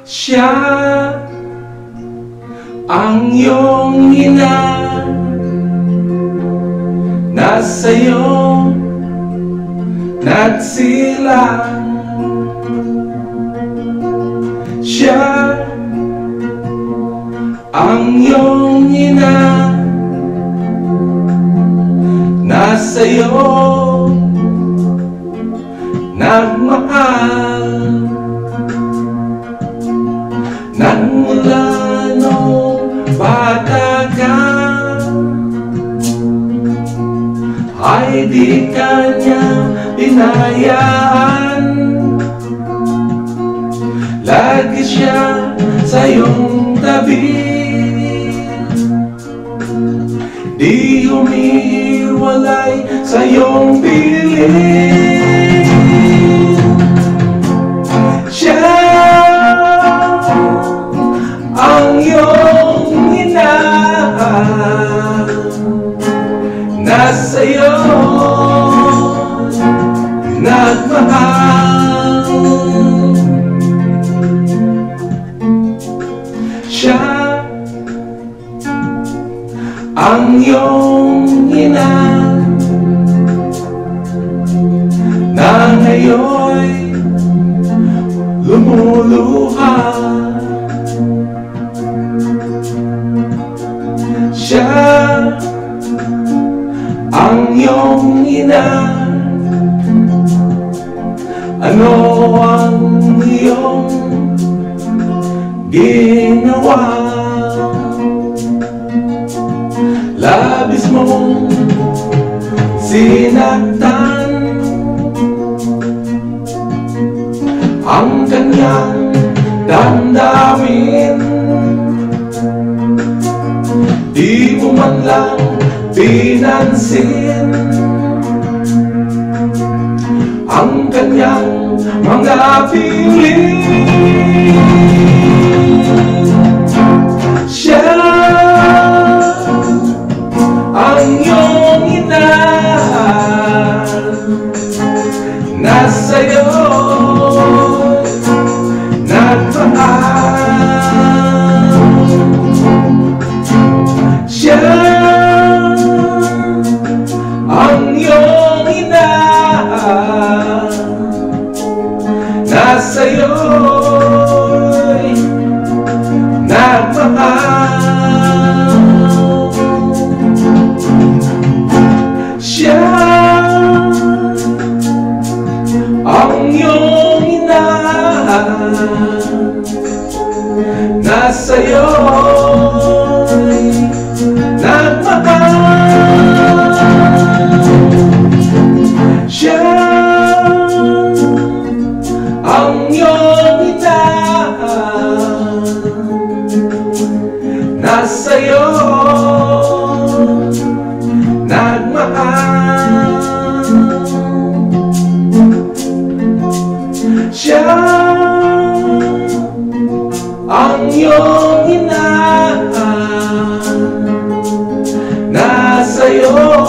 Siya ang iyong ina, nasa'yo nagsilang. Siya ang iyong ina, nasa'yo nagmahal. Nagmula nung bata ka ay di ka niya pinayaan. Lagi siya sa iyong tabi, di humihiwalay sa iyong piling. Siya ang iyong ina, nasa'yo nagmahal. Siya ang iyong ina, na ngayon'y lumuluha. Siya ang iyong ina, ano ang iyong ginawa? Labis mong sinaktan ang kanyang damdamin. Di mo man lang pinansin ang kanyang mga piling. Siya ang iyong ina, nasa'yo nagmahal. Siya ang iyong ina, nasa'yo'y nagmahal. Siya ang iyong ina, nasa'yo'y nagmahal. Siya ang iyong ina, nasa'yo nagmahal. Siya ang iyong ina, nasa'yo